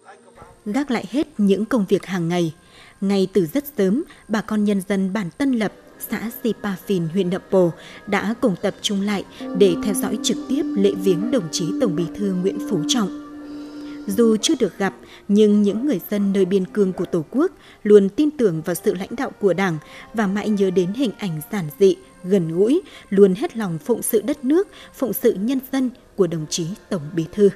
Gác lại hết những công việc hàng ngày, ngay từ rất sớm, bà con nhân dân bản Tân Lập, xã Sipa Phìn, huyện Nậm Pồ đã cùng tập trung lại để theo dõi trực tiếp lễ viếng đồng chí Tổng Bí thư Nguyễn Phú Trọng. Dù chưa được gặp, nhưng những người dân nơi biên cương của Tổ quốc luôn tin tưởng vào sự lãnh đạo của Đảng và mãi nhớ đến hình ảnh giản dị, gần gũi, luôn hết lòng phụng sự đất nước, phụng sự nhân dân của đồng chí Tổng Bí thư.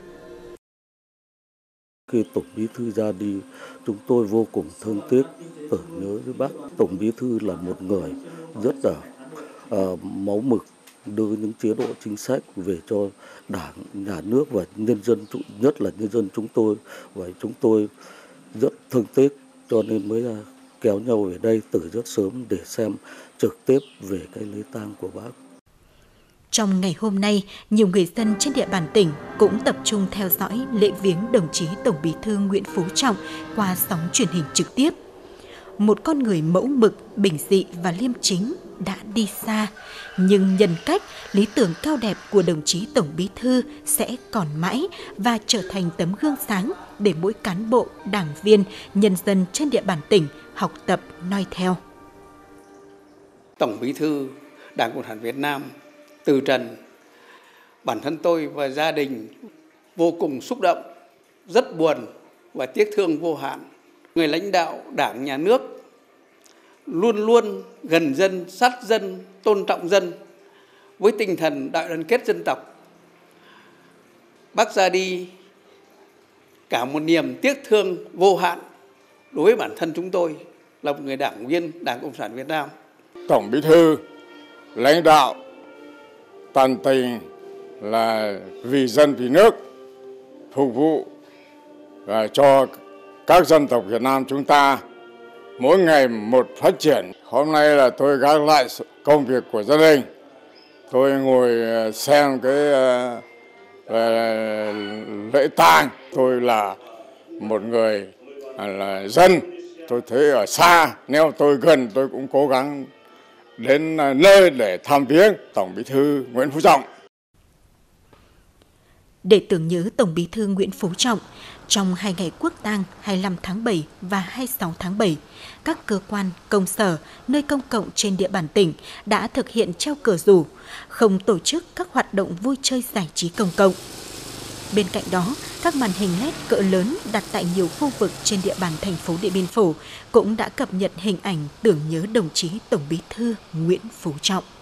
Khi Tổng Bí thư ra đi, chúng tôi vô cùng thương tiếc, tưởng nhớ với Bác. Tổng Bí thư là một người rất là máu mực, đưa những chế độ chính sách về cho Đảng, nhà nước và nhân dân, nhất là nhân dân chúng tôi. Và chúng tôi rất thương tiếc cho nên mới kéo nhau về đây từ rất sớm để xem trực tiếp về cái lễ tang của Bác. Trong ngày hôm nay, nhiều người dân trên địa bàn tỉnh cũng tập trung theo dõi lễ viếng đồng chí Tổng Bí thư Nguyễn Phú Trọng qua sóng truyền hình trực tiếp. Một con người mẫu mực, bình dị và liêm chính đã đi xa, nhưng nhân cách, lý tưởng cao đẹp của đồng chí Tổng Bí thư sẽ còn mãi và trở thành tấm gương sáng để mỗi cán bộ, đảng viên, nhân dân trên địa bàn tỉnh học tập noi theo. Tổng Bí thư Đảng Cộng sản Việt Nam từ trần, bản thân tôi và gia đình vô cùng xúc động, rất buồn và tiếc thương vô hạn. Người lãnh đạo Đảng, Nhà nước luôn luôn gần dân, sát dân, tôn trọng dân với tinh thần đại đoàn kết dân tộc. Bác ra đi cả một niềm tiếc thương vô hạn đối với bản thân chúng tôi là một người đảng viên Đảng Cộng sản Việt Nam. Tổng Bí thư lãnh đạo tận tình là vì dân vì nước, phục vụ cho các dân tộc Việt Nam chúng ta mỗi ngày một phát triển. Hôm nay là tôi gác lại công việc của gia đình, tôi ngồi xem cái lễ tang. Tôi là một người là dân, tôi thấy ở xa, nếu tôi gần tôi cũng cố gắng đến nơi để thăm viếng Tổng Bí thư Nguyễn Phú Trọng. Để tưởng nhớ Tổng Bí thư Nguyễn Phú Trọng, trong 2 ngày quốc tang 25 tháng 7 và 26 tháng 7, các cơ quan, công sở, nơi công cộng trên địa bàn tỉnh đã thực hiện treo cờ rủ, không tổ chức các hoạt động vui chơi giải trí công cộng. Bên cạnh đó, các màn hình LED cỡ lớn đặt tại nhiều khu vực trên địa bàn thành phố Điện Biên Phủ cũng đã cập nhật hình ảnh tưởng nhớ đồng chí Tổng Bí thư Nguyễn Phú Trọng.